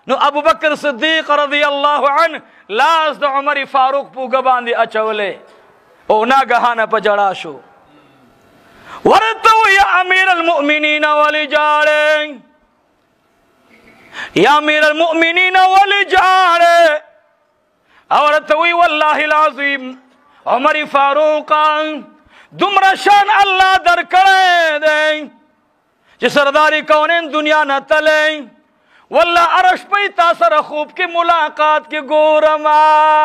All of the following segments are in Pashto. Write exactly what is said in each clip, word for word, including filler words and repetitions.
نو ابو بکر صدیق رضی اللہ عنہ لاس د عمر فاروق پوگا باندی اچولے او ناگہانا پا جڑا شو ورتو یا امیر المؤمنین والی جاڑے یا امیر المؤمنین والی جاڑے ورتوی واللہ العظیم عمر فاروق دمرا شان اللہ در کرے دے چی سرداری کونین دنیا نہ تلے واللہ عرش پی تاثر خوب کی ملاقات کی گورما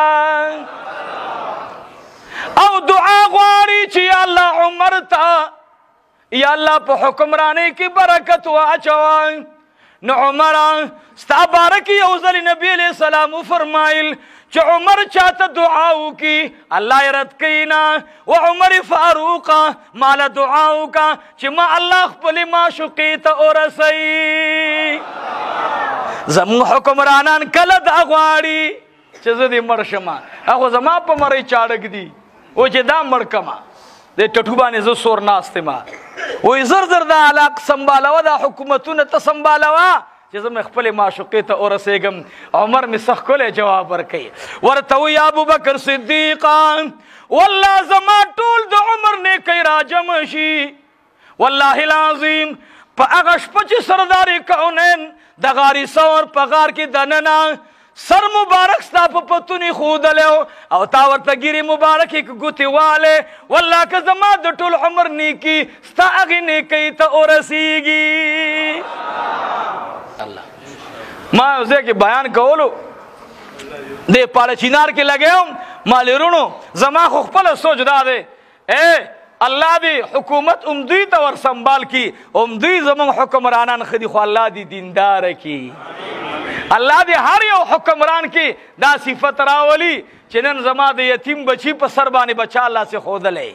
او دعا غواری چی یا اللہ عمر تا یا اللہ پا حکمرانے کی برکت واچوائیں نو عمران ستا بارکی اوزلی نبی علیہ السلام فرمائل چو عمر چاہتا دعاو کی اللہ رد کینا و عمر فاروقا مالا دعاو کا چی ما اللہ خپلی ما شقیتا اور رسی زمون حکمرانان کلد اغواری چیز دی مرشما اخو زمان پا مری چاڑک دی او چی دا مرکما دے ٹٹوبانی زو سور ناستے ما وی زر زر دا علاق سنبالوا دا حکومتون تا سنبالوا چیز میں خپل معشوقی تا اور سیگم عمر میں سخ کلے جواب ورکی ورطوی ابو بکر صدیقان واللہ زمان طول دا عمر نے کئی راجمشی واللہ العظیم پا اغش پچی سرداری کونین دا غاری سور پا غار کی دننا سر مبارک ستا پا پتونی خود لیو او تاورتا گیری مبارک ایک گوتی والے واللہ کا زمان دا طول عمر نیکی ستا اغی نیکی تا اور سیگی اللہ ماں اسے کہ بیان کولو دے پالے چینار کے لگے ہوں مالی رونو زمان خوخپل سوچ دا دے اے اللہ دی حکومت امدی تا ور سنبال کی امدی زمان حکمرانان خدی خو اللہ دی دیندار کی اللہ دی ہر یو حکمران کی دا صفت راولی چنن زمان دی یتیم بچی پا سربانی بچا اللہ سے خود لے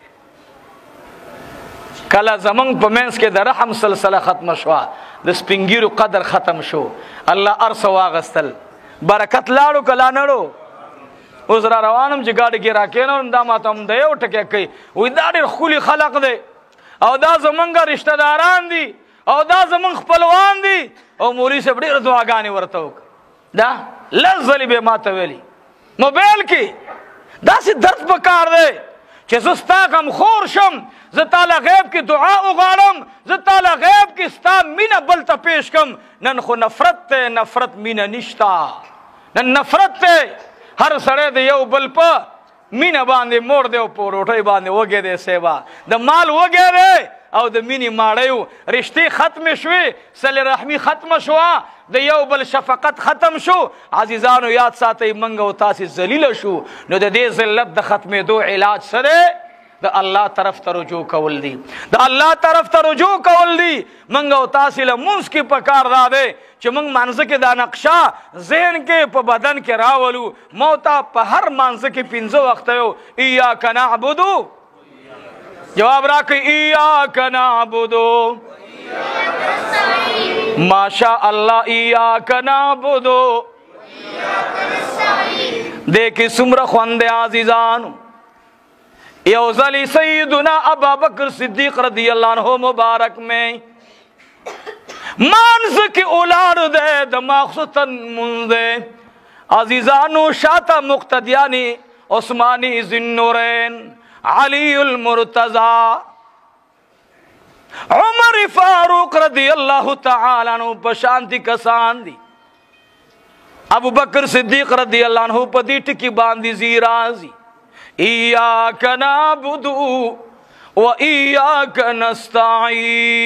کلا زمان پا مینس کے در رحم سلسلہ ختم شوا د سپنگیرو قدر ختم شو اللہ عرص واغستل برکت لاړو کلا نړو اوس را روانم چې ګاډي کې راکېنم دا ماته هم دی یو ټکی کوي وایي دا ډېر ښکلي خلق دی او دا زمونږ رشته داران دي او دا زمونږ خپلوان دي او مولوي صاحب ډېرې دعاګانې ورته وکړه دا لس ځلې به ماته ویلي موبایل کې داسې درد پکار دی چې زه ستا غمخور شم زه تاله غیب کې دعا وغواړم زه تاله غیب کې ستا مینه بل ته پیش کم نن خو نفرت ته نفرت مینه نشتا نن نفرت ته هر سړی د یو بل په مینه باندې موړ دی او په روټۍ باندې وږی دی سیبا د مال وږی دی او د مینې ماړی و رشتې ختمې شوې صلې رحمي ختمه شوه د یو بل شفقت ختم شو عزیزانو یاد ساتئ منګ او تاسې ذلیله شو نو د دې ذلت د ختمېدو علاج څه دی دا اللہ طرف تا رجوع کول دی دا اللہ طرف تا رجوع کول دی منگا و تاسیل منس کی پکار دا دے چو منگ منز کے دا نقشہ ذہن کے پا بدن کے راولو موتا پا ہر منز کے پنزو وقت ہو ایاک نعبدو جواب راکی ایاک نعبدو ما شاء اللہ ایاک نعبدو دیکھی سمر خوند عزیزانو یوزلی سیدنا ابا بکر صدیق رضی اللہ عنہ مبارک میں مانز کی اولاد دے دماغستن منزے عزیزانو شاتا مقتدیانی عثمانی ذنورین علی المرتضی عمر فاروق رضی اللہ تعالیٰ عنہ پشانتی کسان دی ابو بکر صدیق رضی اللہ عنہ پدیٹ کی باندی زیرازی ایاک نعبدو و ایاک نستعین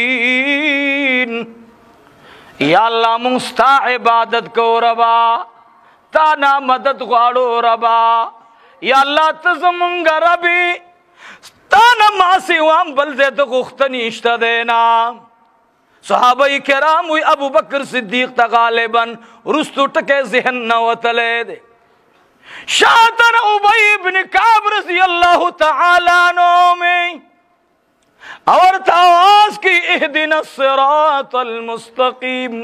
یا اللہ مستا عبادت کو ربا تانا مدد غاڑو ربا یا اللہ تزمنگ ربی تانا ماسی وام بلزید غختنی اشتا دینا صحابہ کرام وی ابو بکر صدیق تا غالباً رستو ٹکے ذہن نوتلے دے شاطن عبی ابن کعب رضی اللہ تعالیٰ عنہ میں اور تاواز کی اہدنا الصراط المستقیم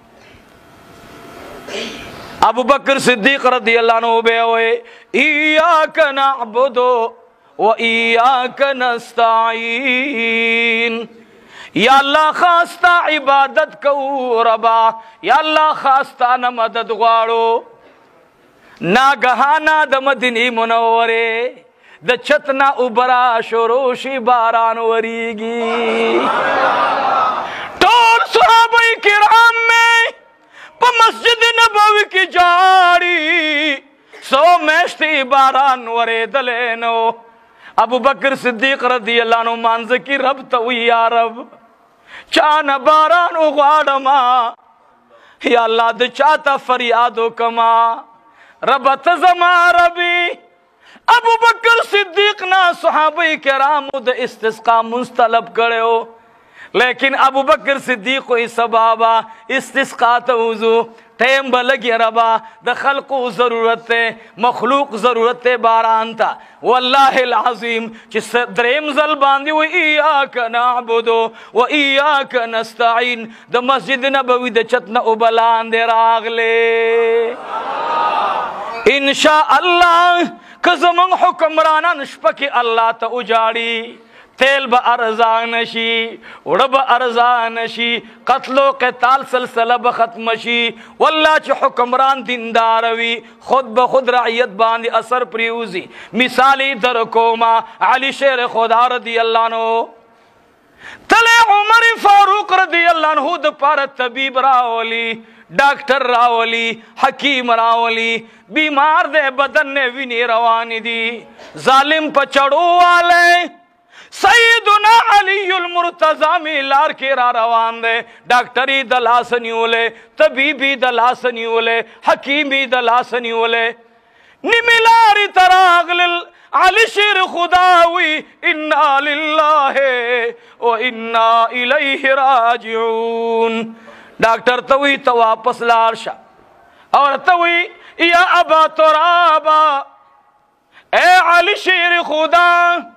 ابو بکر صدیق رضی اللہ عنہ بے ہوئے ایاک نعبدو و ایاک نستعین یا الله خاصتا عبادت کو ربا، یا الله خاصتا نه مدد غواړو. ناګهانا د مدینې منورې د چتنا اوبرا شروع شي باران وریږي. ټول صحابه کرام مې په مسجد نبوي کې جاړي، سو میاشتې باران ورېدلی نو. ابو بکر صدیق رضی الله عنه مانځه کې رب ته وی یا رب چانه باران وغواړما، یا الله د چاته فریاد وکما، رب ته زما ربي. ابو بکر صدیق نا صحابه کرامو د استسقا مستلب کړو، لیکن ابو بکر صدیق وی سبابا استسقا ته وضو ٹیم بلگی ربا د خلقو ضرورت تے، مخلوق ضرورت تے باران تا. واللہ العظیم چی دریم زل باندی و ایاک نعبدو و ایاک نستعین د مسجد نبوی د چتنا ابلان دے راغلے. انشاءاللہ کزمنگ حکمرانان شپکی اللہ تا اجاڑی، تیل با ارزان شی، اڑ با ارزان شی، قتل و قتال سلسلہ با ختم شی. واللہ چی حکمران دینداروی خود بخود رعیت باندی اثر پریوزی. مثالی در کوما علی شیر خدا رضی اللہ عنہ تلے عمر فاروق رضی اللہ عنہ د پار طبیب راولی، ڈاکٹر راولی، حکیم راولی، بیمار دے بدن نے وینی روانی دی، ظالم پچڑو والے سیدنا علی المرتضی میں لار کے را روان دے. ڈاکٹری دلاس نیولے، طبیبی دلاس نیولے، حکیمی دلاس نیولے، نملاری تراغلل علی شیر خداوی انا للہ و انا الیہ راجعون. ڈاکٹر توی تو واپس لارشا اور توی یا ابا ترابا، اے علی شیر خدا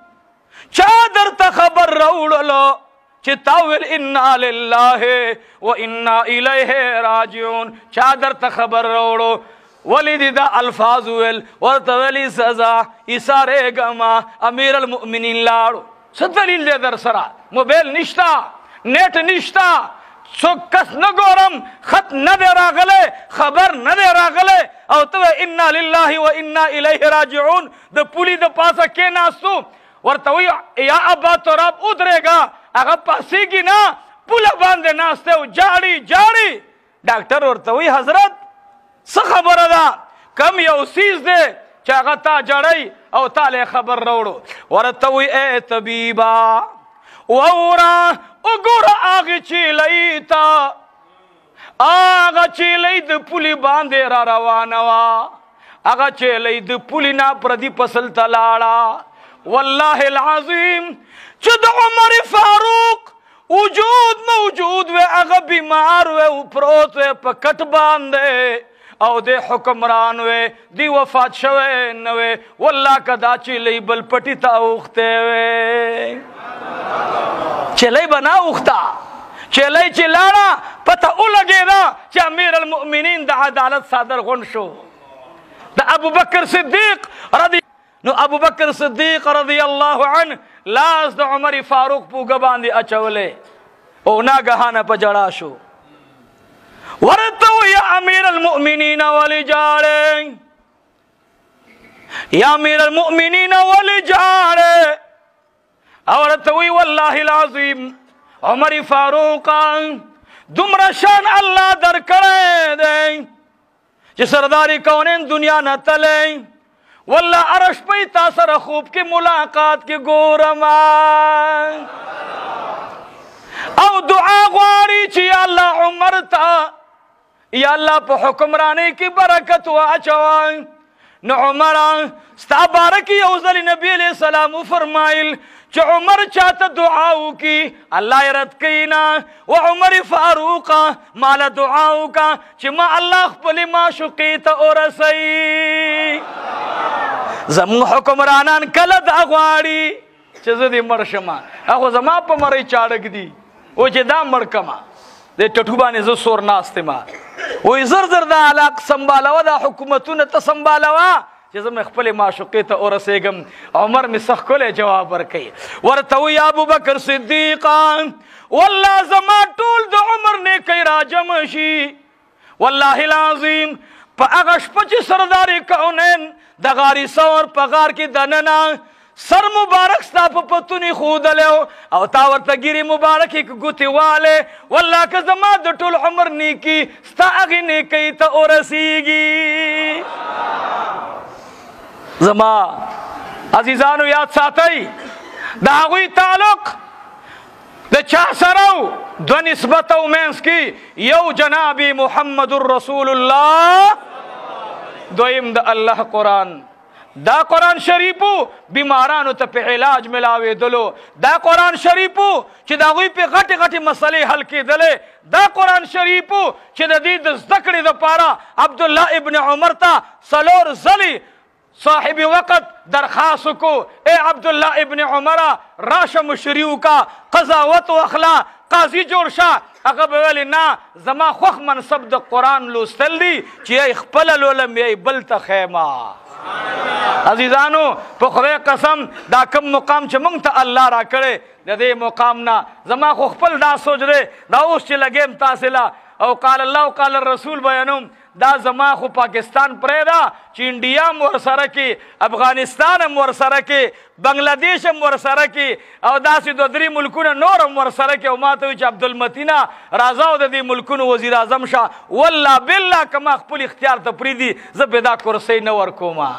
چادر تا خبر روڑلو چی تاویل انا للہ و انا الیہ راجعون. چادر تا خبر روڑو ولی دا الفاظ ویل ورطویلی سزا اسارے گما امیر المؤمنین لاڑو. ستلیل دے در سرا موبیل نشتا، نیٹ نشتا، سو کس نگورم، خط ندے راغلے، خبر ندے راغلے، او تو انا للہ و انا الیہ راجعون دا پولی دا پاسا کے ناستو ورطوی یا ابا تراب ادرے گا اگا پاسی کی نا پولا باندے ناستے ہو جاڑی جاڑی. ڈاکٹر ورطوی حضرت سخبر دا کم یو سیز دے چاگا تا جاڑی او تالے خبر روڑو. ورطوی اے طبیبا وورا اگورا آگی چیلئی تا، آگا چیلئی د پولی باندے را روانوا، آگا چیلئی د پولی نا پردی پسل تلاڑا. واللہ العظیم چد عمر فاروق وجود موجود وے اگا بیمار وے اپروت وے پکٹ باندے او دے حکمران وے دی وفات شوے نوے. واللہ کدا چیلئی بل پٹی تا اوختے وے، چیلئی بنا اوختا، چیلئی چلانا پتہ او لگے دا چا امیر المؤمنین دا عدالت صادر غن شو. دا ابو بکر صدیق رضی نو ابو بکر صدیق رضی اللہ عنہ لاز دا عمر فاروق پو گباندی اچولے او نا گہانا پا جڑا شو. ورتو یا امیر المؤمنین والی جاڑے، یا امیر المؤمنین والی جاڑے. ورتوی واللہ العظیم عمر فاروق دمرا شان اللہ در کرے دے چی سرداری کونین دنیا نہ تلے. واللہ عرش پہ تاثر خوب کی ملاقات کی گورما او دعا غواری چی یا اللہ عمر تا، یا اللہ پہ حکمرانے کی برکت واچوائیں. نو عمران ستا بارکی اوزل نبی علیہ السلام فرمائل چو عمر چاہتا دعاو کی اللہ رد کینا و عمر فاروقا مالا دعاو کا چی ما اللہ خپلی ما شقیتا ارسی. زمون حکمرانان کلد اغواری چیز دی مرشما اخو زمان پا مری چاڑک دی او چی دا مرکما دے ٹٹوبانی زو سور ناستی ما وی زر زر دا علاق سنبالوا دا حکومتون تا سنبالوا چې زه مې خپلې معشوقې ته ورسېږم. عمر مې سخت ښکلی جواب ورکوي، ورته وایي ابوبکر صدیق والله زما ټول د عمر نیکۍ راجمع شي، والله العظیم په هغه شپه چې سردار کونین د غاري ثور په غار کې دننه سر مبارک ستا په پتونې ښودلی او تا ورته ګیرې مبارکې ګوتې والې، والله که زما د ټول عمر نیکي ستا هغې نیکۍ ته ورسیږي. زما عزیزانو یاد ساتئ د هغوی تعلق د چا سره دو نسبت او منځ کې یو جناب محمد رسول الله، دویم د الله قرآن. دا قرآن شریفو بیمارانو ته په علاج ملاوېدلو، دا قرآن شریفو چې د هغوی په غټې غټې مسلې حل کېدلې، دا قرآن شریفو چې د دې د زده کړې دپاره عبدالله ابن عمر ته څلور ځلې صاحب وقت درخواست کو، اے عبداللہ ابن عمرہ راشه مشری وکا، قضاوت واخلا، قاضی جوړ شه. هغه به ویلې نه زما خوښ منصب د قرآن لوستل دي چې یې خپله لولم یې بل ته خیمه. عزیزانو په خدای قسم دا کم مقام چې موږ ته الله را کړی د دې مقام نه زما خو خپل دا سوچ دی دا اوس چې لګیم تاسې له او قال الله او قال الرسول بیانوم، دا زما خو پاکستان پرېږده چې انډیا هم ورسره کې، افغانستان هم ورسره کې، بنګلادیش هم ورسره کې او داسې دوه درې ملکونه نور هم ورسره کې. او ما ته وایي چې عبدالمتینه راځه او د دې ملکونو وزیر اعظم شه. والله بالله که ما خپل اختیار ته پرېږدي زه به دا کرسۍ نه ورکوم،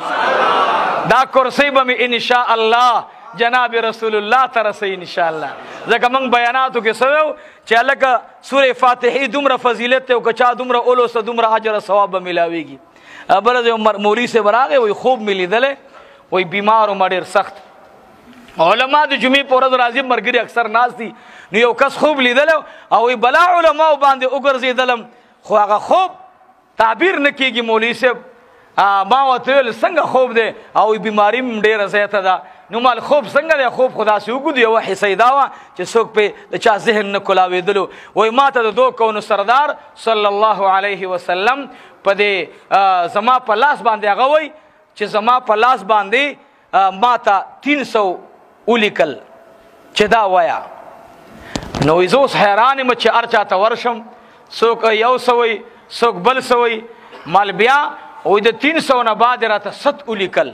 دا کرسۍ به مې انشاء الله جناب رسول الله ته رسوي انشاءالله. ځکه موږ بیاناتو کې څه ویو چې هلکه سورې فاتحې دومره فضیلت دی او که چا دومره ولوسته دومره اجر ثواب به میلاویږي. بله یو مولوي صاحب راغی وایي خوب مې لیدلی، وایي بیمار وم ډېر سخت، علما د جمعې په ورځ راځي ملګري اکثر ناست دي، نو یو کس خوب لیدلی او وایي بلا علماو باندې وګرځېدلم خو هغه خوب تعبیر نه کېږي. مولوي صاحب ما ورته ویل څنګه خوب دی؟ او بیماري هم ډېره زیاته ده. نو مال خوب څنګه دی؟ خوب خو داسې وګورو یوه حصه دا وه چې څوک پې د چا ذهن نه کولاوېدلو. وایي ما ته د دو کونو سردار صلی الله علیه وسلم په دې زما په لاس باندې هغه وایي چې زما په لاس باندې ما ته تین سو ولیکل چې دا وایه. نو وایي زه اوس حیران یم چې هر چا ته ورشم، څوک یو څه وایي څوک بل څه وایي. مال بیا وایي د تین سو نه بعد یې راته ست ولیکل،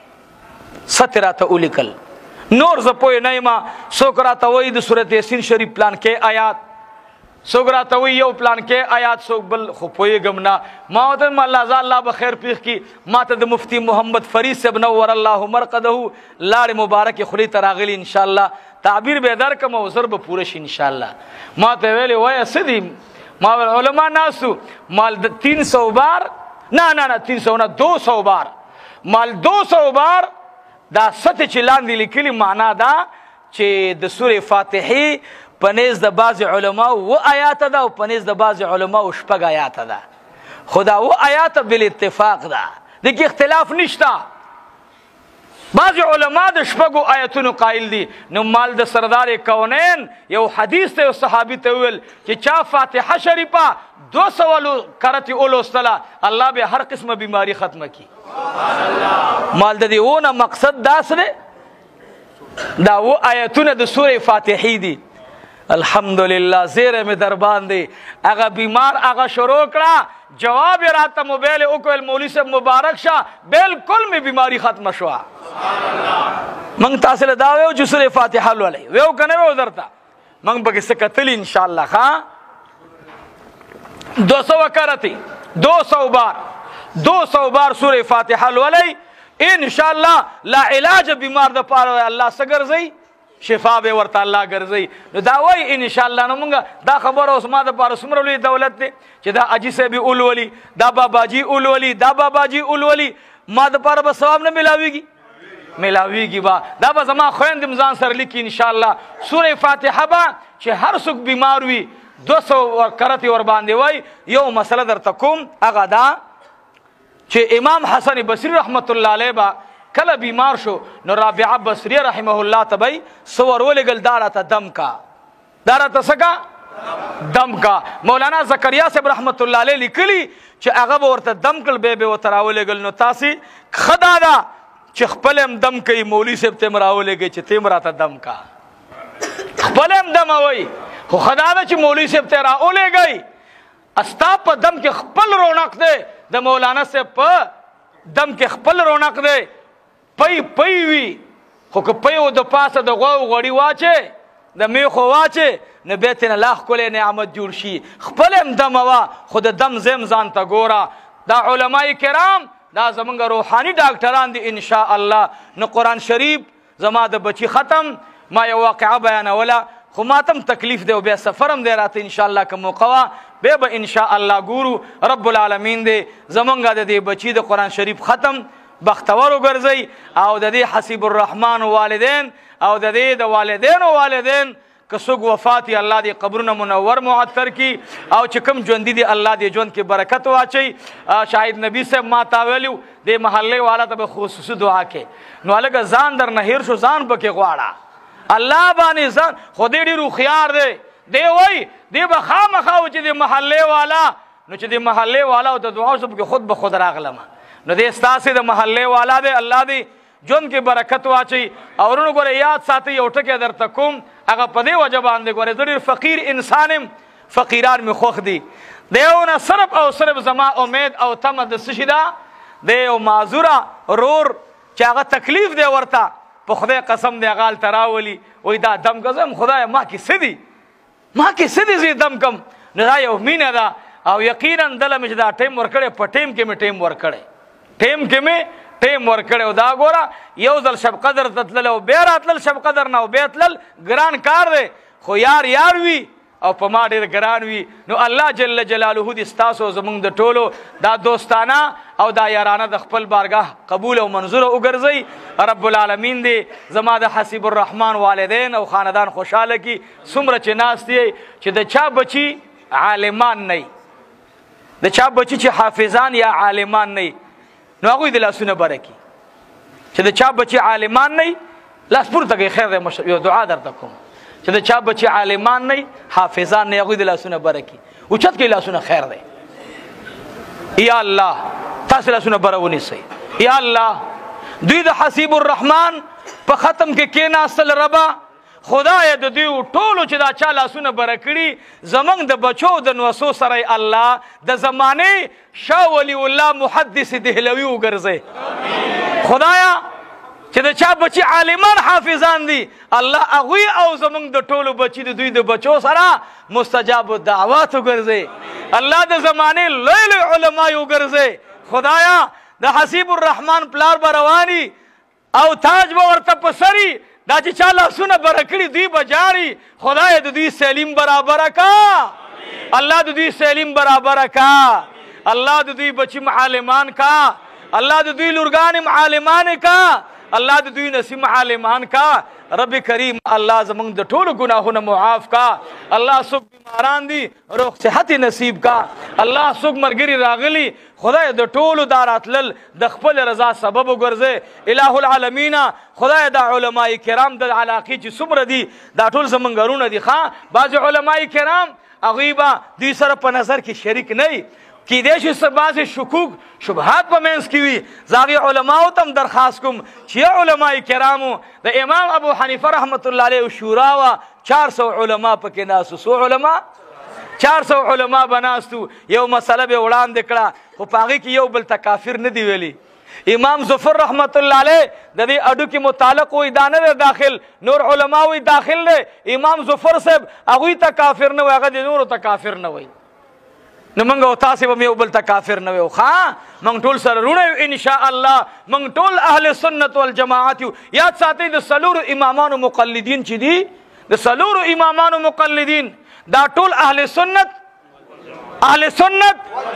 ست راته ولیکل. نور زه پوه نه یم، څوک راته وایي د سورت یاسین شریف پلان کې آیات، څوک راته وایي یو پلان کې آیات، څوک بل، خو پوهېږم نه. ما ورته ویم الله الله به خیر پېښ کړي. ما ته د مفتي محمد فرید صاحب نور الله مرقده لاړې مبارکې خولې ته راغلي انشاءالله، تعبیر به یې درکړم او زر به پوره شي انشاءالله. ما ته ویلې وایه څه دي؟ ما ویل علما ناستو، مال د تین سو بار نه نه نه تین سو نه دو سو بار، مال دو سو بار دا ست چې لاندې لیکلي معنا دا چې د سورې فاتحې په نیز د بعضې علماو اوه آیاته ده او په نیز د بعضې علماو شپږ آیاته ده، خو دا اوه آیاته بالاتفاق ده، دې کې اختلاف نشته. بعضې علما د شپږو آیتونو قایل دي. نو مال د سردار کونین یو حدیث ته یو صحابي ته وویل چې چا فاتحه شریفه دو سوه کرتې ولوستله الله به هر قسمه بیماري ختمه کړي. مال د دې اوونه مقصد داسې دی دا اوه آیتونه د سورې فاتحې دي. الحمدلله زیری مې در باندې هغه بیمار هغه شروع کړه، جواب یې راته موبایل یې وکړل مولوي صاحب مبارک شه، بلکل مې بیماري ختمه شوه. موږ تاسې له دا ویو چې سورې فاتحه لولئ، ویو که نه ویو درته؟ موږ پکې څه کتلي انشاءالله. ښه دو سو کرتې دو سو بار دو سو بار سورې فاتحه لولئ انشاءالله. لا علاج بیمار د پاره الله څه ګرځوي؟ شفا به ورته الله ګرځوي. نو دا وایي انشاءالله. نو مونږ دا خبره اوس ما دپاره څومره لوی دولت دی چې دا حاجي صاحب اولولي، دا باباجي اولولي، دا باباجي اولولي، ما دپاره به ثواب نه میلاویږي؟ میلاویږي به. دا به زما خویندې م ځان سره لیکي انشاءالله. سورې فاتحه به چې هر څوک بیمار وي دو سو کرتې ورباندې وایي. یو مسله درته کوم، هغه دا چې امام حسن بصري رحمت الله علیه به کله بیمار شو نو رابعه بصریه رحمه الله ته به یې څه ور ولېږل دا راته دم کا، دا راته څه کا دم کا. مولانا زکریا صاحب رحمت الله علیه لیکلی چې هغه به ورته دم کړل بیا به ورته راولېږل. نو تاسې ښه دا ده چې خپل هم دم کوي مولوي صاحب ته هم راولېږئ چې ته هم راته دم کا خپل هم دموئ خو ښه دا ده چې مولوي صاحب ته راولېږئ. ستا په دم کې خپل رونق دی د مولانا صاحب په دم کې خپل رونق دی. پی پی وي خو که پی و د پاسه د غواو غوړي واچې د میخو واچې نو بیا ترېنه لا ښکلی نعمت جوړ شي. خپل هم دموه خو د دم زم ځان ته ګوره. دا علمای کرام دا زمونږ روحاني ډاکټران دي انشاء الله. نو قرآن شریف زما د بچي ختم ما یو واقعه بیانوله خو ما ته هم تکلیف دی او بیا سفر هم دی راته انشاء الله که موقع وه بیا به انشاء الله ګورو. رب العالمین دی زمونږ د دې بچي د قرآن شریف ختم بختور وګرځئ او د دې حسیب الرحمن والدین او د دې د والدین او والدین که څوک وفات یې الله دې قبرونه منور معطر کي او چې کوم ژوندي دي الله دې ژوند کې برکت واچوي. شاهد نبی صاحب ما تا ویلو دې محلې والا ته به خصوصي دعا کې نو هلکه ځان در نه هېر شو ځان پکې غواړه الله باندې ځان خو دې ډېر هوښیار دی. دی وایي دې به خامخا و چې د محلې والا نو چې د محلې والا او د دعا شو پکې خود به خود راغلمه نو دې ستاسې د محلې والا دی الله دې ژوند کې برکت واچوي. او ورونو ګوره یاد ساتئ یو ټکی درته کوم هغه په دې وجه باندې ګورې زه ډېر فقیر انسان یم فقیران مې خوښ دي. د یو نه صرف او صرف زما امید او تمه د څه شي ده د یو معذوره رور چې هغه تکلیف دی ورته په خدای قسم دی هغه هلته راولي وایي دا دم کزم خدایه ما کې څه دي ما کې څه دي زه دم کم. نو دا یو مینه ده او یقینا دله مې چې دا ټیم ورکړی په ټیم کې مې ټیم ورکړی ټیم کې مې ټیم ورکړی او دا ګوره یو ځل شب قدر ته تلل او بیا راتلل شب قدر نه او بیا تلل ګران کار دی خو یار یار وي او په ما ډېر ګران وي. نو الله جل جلاله دې ستاسو زموږ د ټولو دا دوستانه او دا یارانه د خپل بارګاه قبول او منظوره وګرځئ. رب العالمین دې زما د حسیب الرحمن والدین او خاندان خوشحاله کي. څومره چې ناست یې چې د چا بچي عالمان نه د چا بچي چې حافظان یا عالمان نه نو هغوی د لاسونه بره کي چې د چا بچي عالمان نه لاس پورته کوي خیر دی یو دعا درته کوم چې د چا بچي عالمان نه حافظان نه هغوی د لاسونه بره کي اوچت کوي لاسونه خیر دی. یا الله تاسې لاسونه بره ونیسئ. یا الله دوی د حسیب الرحمن په ختم کې کېناستل ربه خدای د دوی ټولو چې دا چا لاسونه بره کړي زموږ د بچو د نوسو سره الله د زمانې شاه ولی الله محدث دهلوي وګرځئ. خدایا چې د چا بچي عالمان حافظان دي الله هغوی او زموږ د ټولو بچي د دوی د بچو سره مستجاب الدعوات وګرځئ. الله د زمانې لوی لوی علما یې وګرځئ. خدایا د حسیب الرحمن پلار به رواني او تاج به ورته په سري دا چې چا لاسونه بره کړي دوی به جاړي خدای د دوی سلیم برابره کا الله د دوی سلیم برابره کا الله د دوی بچي معالمان کا الله د دوی لورګانې معالمان کا الله د دوی نصیب معالمان کا. رب کریم الله زمونږ د ټولو ګناهونه معاف کا. الله څوک بیماران دي روغ صحت نصیب کا. الله څوک مرګري راغلي خدای د ټولو دا راتلل د خپل رضا سبب وګرځئ. الہ العالمین خدای دا علماء کرام د علاقې چې څومره دي دا ټول زمونږ غرونه دي ښه بعضې علماء کرام هغوی به دوی سره په نظر کې شریک نه کیدای شي بعضې شکوک شبهات په منځ کې وي زه هغې علماو ته هم درخواست کوم چې علماء کرامو د امام ابو حنیفه رحمت الله علیه شورا وه چار سو علما پکې ناستو. څو علما چار سو علما به ناستو یو مسله به وړاندې کړه خو په هغې کې یو بل ته کافر نه دی ویلي. امام ظفر رحمت الله علیه د دې اډو کې متعلق وي دا نه دی داخل نور علما وي داخل دی. امام ظفر صاحب هغوی ته کافر نه وي هغه د نورو ته کافر نه وي. نو موږ او تاسې به م یو بل ته کافر نه وي ښه موږ ټول سره روڼه یو انشاء الله موږ ټول اهل سنت والجماعت یو. یاد ساتئ د څلورو امامانو مقلدین چې دي د څلورو امامانو مقلدین دا ټول اهل سنت اهل سنت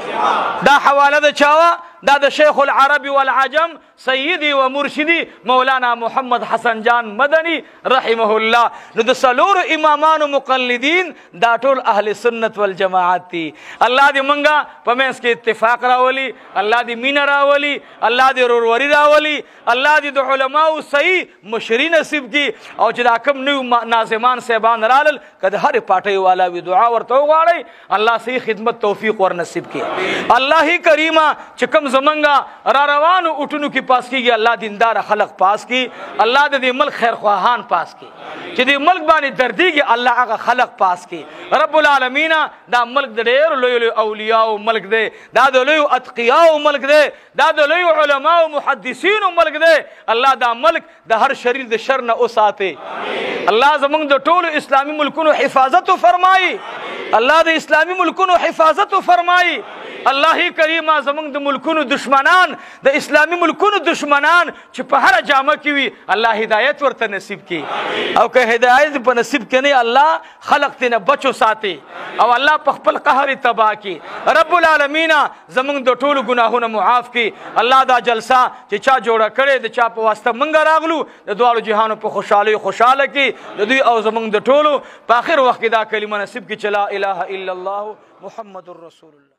دا حواله د چاوه دا د شیخ العرب والعجم سیدی و مرشدی مولانا محمد حسن جان مدنی رحمه الله. نو د څلورو امامانو مقلدین دا ټول اهل سنت والجماعت دي. الله دې منګه په منځ کې اتفاق راولي الله دې مینه راولي الله دې وروروري راولي الله دې د علماو صحیح مشري نصیب کړي او چې دا کوم نوي ناظمان صاحبان رالل کده هر پاټي والا وی دعا ورته وغواړي الله صحیح خدمت توفیق ور نصیب کړي الله کریمه چې کوم زمونږه را روانو اٹھونو کې پاس کیږي الله دیندار خلق پاس کی الله د دې ملک خیر خواهان پاس کی چې دې ملک باندې دردیږي الله هغه خلق پاس کی رب العالمین دا ملک د ډېر لوی لوی اولیاء ملک دی دا د لوی اتقیاء ملک دی دا د لوی علما او محدثین ملک دی الله دا ملک د هر شریر د شر نه اوساته الله زمونږ د ټولو اسلامی ملکونو حفاظت فرمایي الله د اسلامی ملکونو حفاظت فرمایي الله کریم زمونږ د ملکونو دشمنان د اسلامی ملکونو دشمنان چې په هر جامه کې وي الله هدایت ورته نصیب کړي او که هدایت په نصیب کړي الله خلق تنه بچو ساتي او الله په خپل قهر تبا کړي رب العالمین زمونږ د ټولو ګناهونو معاف کړي الله دا جلسه چې چا جوړه کړي د چا په واسطه منګه راغلو د دوالو جهانو په خوشحالي خوشاله کړي د دوی او زمونږ د ټولو په اخر وخت کې دا کلمه نصیب کړي چې لا اله الا الله محمد رسول الله